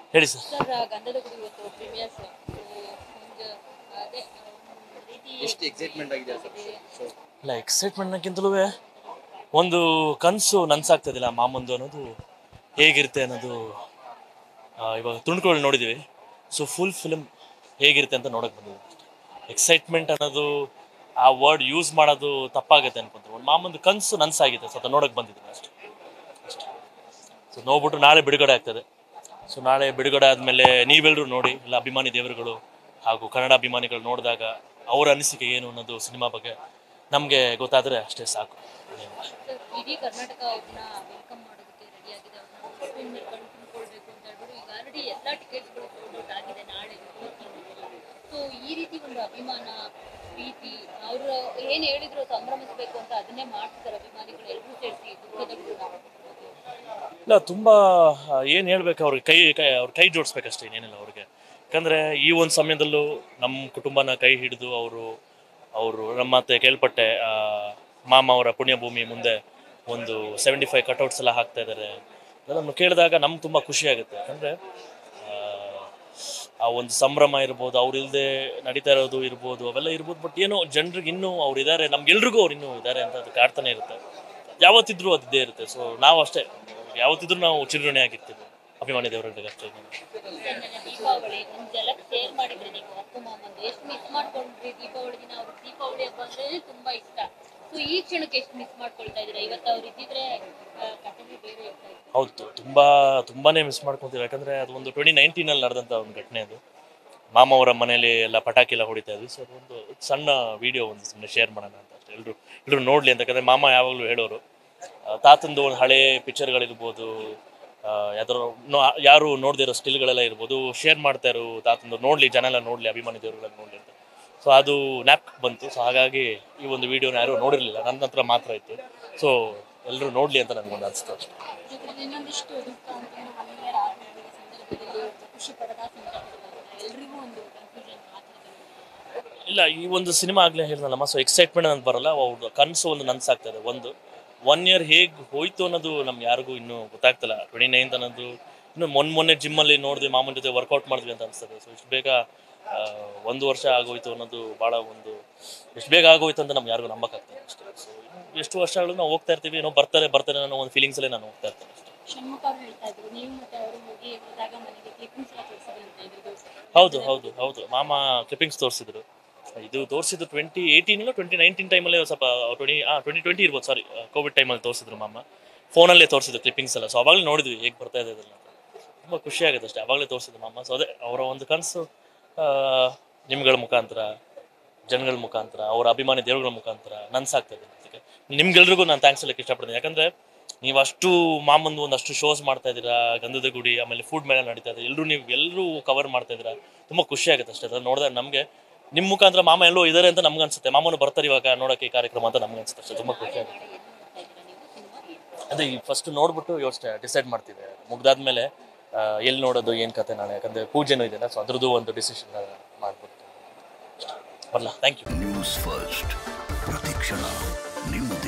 ಹೇಳಿ sir. Sir Gandhadagudi ಇವತ್ತು premieres ಅದೇ ರೀತಿ ಎಷ್ಟು ಎಕ್ಸೈಟ್ಮೆಂಟ್ ಆಗಿದೆ ಸರ್? ಇಲ್ಲ, ಎಕ್ಸೈಟ್ಮೆಂಟ್ನಕ್ಕಿಂತಲೂ ಒಂದು ಕನಸು ನನಸಾಗ್ತದಿಲ್ಲ ಮಾಮಂದು ಅನ್ನೋದು ಹೇಗಿರುತ್ತೆ ಅನ್ನೋದು ಇವಾಗ ತುಣುಕುಗಳು ನೋಡಿದ್ದೀವಿ. ಸೊ ಫುಲ್ ಫಿಲ್ಮ್ ಹೇಗಿರುತ್ತೆ ಅಂತ ನೋಡೋಕೆ ಬಂದಿದ್ದೀವಿ. ಎಕ್ಸೈಟ್ಮೆಂಟ್ ಅನ್ನೋದು ಆ ವರ್ಡ್ ಯೂಸ್ ಮಾಡೋದು ತಪ್ಪಾಗುತ್ತೆ ಅನ್ಕೊಂತೀನಿ. ಒಂದು ಮಾಮಂದು ಕನಸು ನನಸಾಗಿದೆ, ಸೊ ಅದು ನೋಡೋಕೆ ಬಂದಿದ್ದೀನಿ ಅಷ್ಟೇ. ಸೊ ನೋಡ್ಬಿಟ್ಟು ನಾಳೆ ಬಿಡುಗಡೆ ಆಗ್ತದೆ. ಸೊ ನಾಳೆ ಬಿಡುಗಡೆ ಆದಮೇಲೆ ನೀವೆಲ್ಲರೂ ನೋಡಿ, ಎಲ್ಲ ಅಭಿಮಾನಿ ದೇವರುಗಳು ಹಾಗೂ ಕನ್ನಡ ಅಭಿಮಾನಿಗಳು ನೋಡಿದಾಗ ಅವರ ಅನಿಸಿಕೆ ಏನು ಅನ್ನೋದು ಸಿನಿಮಾ ಬಗ್ಗೆ ನಮಗೆ ಗೊತ್ತಾದರೆ ಅಷ್ಟೇ ಸಾಕು. ಇಡೀ ಕರ್ನಾಟಕ ಅವ್ರನ್ನ ವೆಲ್ಕಮ್ ಮಾಡೋದಕ್ಕೆ ರೆಡಿ ಆಗಿದೆ. ಅವ್ರನ್ನ ಕಣ್ಕೊಳ್ಬೇಕು ಅಂತ ಹೇಳ್ಬಿಟ್ಟು ಈಗ ಆಲ್ರೆಡಿ ಎಲ್ಲ ಟಿಕೆಟ್ಸ್ಗಳು ಸೋಲ್ಡ್ ಔಟ್ ಆಗಿದೆ ನಾಳೆ. ಸೊ ಈ ರೀತಿ ಒಂದು ಅಭಿಮಾನ ಪ್ರೀತಿ ಅವರು ಏನು ಹೇಳಿದ್ರು ಸಂಭ್ರಮಿಸಬೇಕು ಅಂತ ಅದನ್ನೇ ಮಾಡ್ತಿದ್ದಾರೆ ಅಭಿಮಾನಿಗಳು ಎಲ್ಲರೂ ಸೇರಿಸಿ ದುಃಖದಲ್ಲೂ. ಇಲ್ಲ, ತುಂಬ ಏನು ಹೇಳ್ಬೇಕು, ಅವ್ರಿಗೆ ಅವ್ರ ಕೈ ಜೋಡಿಸ್ಬೇಕಷ್ಟೇ, ಇನ್ನೇನಿಲ್ಲ ಅವ್ರಿಗೆ. ಯಾಕಂದರೆ ಈ ಒಂದು ಸಮಯದಲ್ಲೂ ನಮ್ಮ ಕುಟುಂಬನ ಕೈ ಹಿಡಿದು ಅವರು ನಮ್ಮ ಮತ್ತೆ ಕೇಳ್ಪಟ್ಟೆ ಮಾಮ ಅವರ ಪುಣ್ಯಭೂಮಿ ಮುಂದೆ ಒಂದು 75 ಕಟೌಟ್ಸ್ ಎಲ್ಲ ಹಾಕ್ತಾ ಇದ್ದಾರೆ. ಅದನ್ನು ಕೇಳಿದಾಗ ನಮ್ಗೆ ತುಂಬ ಖುಷಿ ಆಗುತ್ತೆ. ಯಾಕಂದರೆ ಆ ಒಂದು ಸಂಭ್ರಮ ಇರ್ಬೋದು, ಅವ್ರಿಲ್ಲದೆ ನಡೀತಾ ಇರೋದು ಇರ್ಬೋದು, ಅವೆಲ್ಲ ಇರ್ಬೋದು. ಬಟ್ ಏನೋ ಜನರಿಗೆ ಇನ್ನೂ ಅವ್ರು ಇದ್ದಾರೆ, ನಮ್ಗೆಲ್ರಿಗೂ ಅವ್ರು ಇನ್ನೂ ಇದ್ದಾರೆ ಅಂತ ಅದು ಕಾಡ್ತಾನೆ ಇರುತ್ತೆ. ಯಾವತ್ತಿದ್ರೂ ಅದು ಇದ್ದೇ ಇರುತ್ತೆ. ಸೊ ನಾವು ಅಷ್ಟೇ, ಯಾವತ್ತಿದ್ರೂ ನಾವು ಚಿರಋಣಿ ಆಗಿರ್ತೀವಿ ಅಭಿಮಾನಿ ದೇವರಿಗೆ ಅಷ್ಟೇ. ದೀಪಾವಳಿ ಒಂದು ಜಲಕ್ಕೆ ಶೇರ್ ಮಾಡಿದ್ರಿ ನೀವು ಅಪ್ಪು ಮಾಮಂದು, ಎಷ್ಟು ಮಿಸ್ ಮಾಡ್ಕೊಂಡ್ರಿ ದೀಪಾವಳಿ ದಿನ? ಅವ್ರಿಗೆ ದೀಪಾವಳಿ ಹಬ್ಬ ಅಂದ್ರೆ ತುಂಬಾ ಇಷ್ಟ. ಸೊ ಈ ಕ್ಷಣಕ್ಕೆ ಎಷ್ಟು ಮಿಸ್ ಮಾಡ್ಕೊಳ್ತಾ ಇದ್ದೀರಾ? ಇವತ್ತು ಅವ್ರು ಇದ್ದಿದ್ರೆ ಕಥೆನೇ ಬೇರೆ ಇರ್ತಾ ಇತ್ತು. ಹೌದು, ತುಂಬಾನೇ ಮಿಸ್ ಮಾಡ್ಕೊತೀವಿ. ಯಾಕಂದರೆ ಅದು ಒಂದು 2019 ನಡೆದಂಥ ಒಂದು ಘಟನೆ. ಅದು ಮಾಮ ಅವರ ಮನೇಲಿ ಎಲ್ಲ ಪಟಾಕಿ ಎಲ್ಲ ಹೊಡಿತಾ ಇದ್ವಿ. ಸೊ ಅದೊಂದು ಸಣ್ಣ ವಿಡಿಯೋ ಒಂದು ಸುಮ್ಮನೆ ಶೇರ್ ಮಾಡೋಣ ಅಂತ ಅಷ್ಟೇ, ಎಲ್ಲರೂ ನೋಡಲಿ ಅಂತ. ಯಾಕಂದರೆ ಮಾಮ ಯಾವಾಗಲೂ ಹೇಳೋರು, ತಾತಂದು ಒಂದು ಹಳೆ ಪಿಕ್ಚರ್ಗಳಿರ್ಬೋದು, ಯಾರು ನೋಡದೇ ಇರೋ ಸ್ಟಿಲ್ಗಳೆಲ್ಲ ಇರ್ಬೋದು, ಶೇರ್ ಮಾಡ್ತಾ ಇರೋ ತಾತಂದು ನೋಡಲಿ, ಜನ ಎಲ್ಲ ನೋಡಲಿ, ಅಭಿಮಾನಿ ದೇವರುಗಳನ್ನ ನೋಡಲಿ ಅಂತ. ಸೊ ಅದು ನ್ಯಾಪ್ ಬಂತು. ಸೊ ಹಾಗಾಗಿ ಈ ಒಂದು ವಿಡಿಯೋನ ಯಾರೂ ನೋಡಿರಲಿಲ್ಲ, ನನ್ನ ಹತ್ರ ಮಾತ್ರ ಇತ್ತು. ಸೊ ಎಲ್ಲರೂ ನೋಡಲಿ ಅಂತ ನನಗೊಂದು ಅನಿಸ್ತು ಅಷ್ಟೇ. ಇನ್ನೊಂದಿಷ್ಟು ದುಃಖ ಅಂತಂದ್ರೆ ಸಂದರ್ಭದಲ್ಲಿ ಖುಷಿ ಪಡದ ಎಲ್ರಿಗೂ ಒಂದು ಕನ್ಫ್ಯೂಷನ್ ಆಗ್ತದೆ. ಇಲ್ಲ, ಈ ಒಂದು ಸಿನಿಮಾ ಆಗಲೇ ಹೇಳಿದ್ನಲ್ಲಮ್ಮ, ಸೊ ಎಕ್ಸೈಟ್ಮೆಂಟ್ ಅಂತ ಬರಲ್ಲ, ಅವ್ರ ಕನಸು ಒಂದು ನನಸಾಗ್ತದೆ. ಒಂದು 1 year ಹೇಗೆ ಹೋಯ್ತು ಅನ್ನೋದು ನಮ್ಗೆ ಯಾರಿಗೂ ಇನ್ನೂ ಗೊತ್ತಾಗ್ತಿಲ್ಲ. 29th ಅನ್ನೋದು ಇನ್ನು ಮೊನ್ನೆ ಜಿಮ್ಮಲ್ಲಿ ನೋಡಿದ್ವಿ, ಮಾಮನ ಜೊತೆ ವರ್ಕೌಟ್ ಮಾಡಿದ್ವಿ ಅಂತ ಅನಿಸ್ತದೆ. ಸೊ ಇಷ್ಟು ಬೇಗ 1 ವರ್ಷ ಆಗೋಯ್ತು ಅನ್ನೋದು ಭಾಳ ಒಂದು ಎಷ್ಟು ಬೇಗ ಆಗೋಯ್ತು ಅಂತ ನಮ್ಗೆ ಯಾರಿಗೂ ನಂಬಕ್ಕಾಗ್ತದೆ ಅಷ್ಟೇ. ಸೊ ಎಷ್ಟು ವರ್ಷಗಳು ನಾವು ಹೋಗ್ತಾ ಇರ್ತೀವಿ, ಏನೋ ಬರ್ತಾರೆ ಅನ್ನೋ ಒಂದು ಫೀಲಿಂಗ್ಸಲ್ಲೇ ನಾನು ಹೋಗ್ತಾ ಇರ್ತೇನೆ ಅಷ್ಟೇ. ಷಣ್ಮುಖ ಅವ್ರು ಹೇಳ್ತಾ ಇದ್ರು, ನೀವು ಮತ್ತೆ ಅವರು ಹೋಗಿ ಹೋದಾಗ ಮನೆಗೆ ಕ್ಲಿಪ್ಪಿಂಗ್ಸ್ ಎಲ್ಲ ತೋರಿಸಿದ್ರು ಅಂತ ಇದ್ರು. ಹೌದು, ಮಾಮ ಕ್ಲಿಪ್ಪಿಂಗ್ಸ್ ತೋರಿಸಿದ್ರು. ಇದು ತೋರಿಸಿದ್ದು 2018 2019 ಟೈಮಲ್ಲಿ, ಸ್ವಲ್ಪ 2020 ಇರ್ಬೋದು, ಸಾರಿ, ಕೋವಿಡ್ ಟೈಮಲ್ಲಿ ತೋರಿಸಿದ್ರು ಮಾಮ. ಫೋನಲ್ಲೇ ತೋರಿಸಿದ್ರು ಕ್ಲಿಪ್ಪಿಂಗ್ಸ್ ಎಲ್ಲ. ಸೊ ಅವಾಗಲೇ ನೋಡಿದ್ವಿ ಹೇಗೆ ಬರ್ತಾ ಇದೆ ಅದೆಲ್ಲ. ತುಂಬ ಖುಷಿ ಆಗುತ್ತೆ ಅಷ್ಟೇ, ಅವಾಗಲೇ ತೋರಿಸಿದ್ರು ಮಾಮ. ಸೊ ಅದೇ ಅವರ ಒಂದು ಕನಸು ನಿಮ್ಗಳ ಮುಖಾಂತರ, ಜನಗಳ ಮುಖಾಂತರ, ಅವರ ಅಭಿಮಾನಿ ದೇವರುಗಳ ಮುಖಾಂತರ ನನಸಾಗ್ತದೆ. ಅದಕ್ಕೆ ನಿಮ್ಗೆಲ್ರಿಗೂ ನಾನು ಥ್ಯಾಂಕ್ಸ್ ಹೇಳಕ್ಕೆ ಇಷ್ಟಪಡ್ತೀನಿ. ಯಾಕಂದರೆ ನೀವು ಅಷ್ಟು ಮಾಮಂದು ಒಂದಷ್ಟು ಶೋಸ್ ಮಾಡ್ತಾ ಇದ್ದೀರಾ, ಗಂಧದಗುಡಿ, ಆಮೇಲೆ ಫುಡ್ ಮೇಲೆ ನಡೀತಾ ಇದೆ, ಎಲ್ಲರೂ ಕವರ್ ಮಾಡ್ತಾ ಇದ್ದೀರಾ. ತುಂಬ ಖುಷಿ ಆಗುತ್ತೆ ಅಷ್ಟೇ. ಅದನ್ನು ನೋಡಿದಾಗ ನಮಗೆ ನಿಮ್ಮ ಮುಖಾಂತರ ಮಾಮ ಎಲ್ಲೋ ಇದ್ದಾರೆ ಅಂತ ನಮ್ಗೆ ಅನ್ಸುತ್ತೆ. ಮಾಮನು ಬರ್ತಾರೆ ಇವಾಗ ನೋಡೋಕ್ಕೆ ಈ ಕಾರ್ಯಕ್ರಮ ಅಂತ ನಮ್ಗೆ ಅನ್ಸುತ್ತೆ ಅಷ್ಟೇ. ತುಂಬ ಖುಷಿ ಆಗುತ್ತೆ. ಅದೇ ಈ ಫಸ್ಟ್ ನೋಡ್ಬಿಟ್ಟು ಯೋಚನೆ ಡಿಸೈಡ್ ಮಾಡ್ತೀವಿ, ಮುಗ್ದಾದ್ಮೇಲೆ ಎಲ್ಲಿ ನೋಡೋದು, ಏನು ಕತೆ ನಾಳೆ. ಯಾಕಂದರೆ ಪೂಜೆನೂ ಇದೆಯಲ್ಲ, ಸೊ ಅದ್ರದ್ದು ಒಂದು ಡಿಸಿಷನ್ ಮಾಡ್ಬಿಟ್ಟು ಬರಲ್ಲ. Thank you. ನ್ಯೂಸ್ ಫಸ್ಟ್, ಪ್ರತಿಕ್ಷಣ ನಿಮ್ಮದೇ.